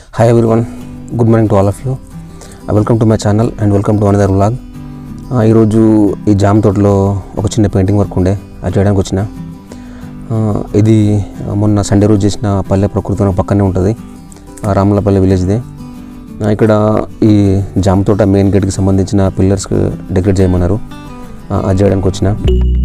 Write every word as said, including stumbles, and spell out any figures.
Hi everyone, good morning to all of you. Uh, welcome to my channel and welcome to another vlog. ఈ రోజు ఈ jam తోటలో ఒక చిన్న painting work ఉండే అది చేయడానికి వచ్చిన. ఇది మొన్న సండే రోజు చేసిన పల్లె ప్రకృతి పక్కనే ఉంటుంది, రాములపల్లి విలేజ్దే. ఇక్కడ ఈ జామ్ తోట మెయిన్ గేట్కి సంబంధించిన పిల్లర్స్ డెకరేట్ చేయమన్నారు, అది చేయడానికి వచ్చిన.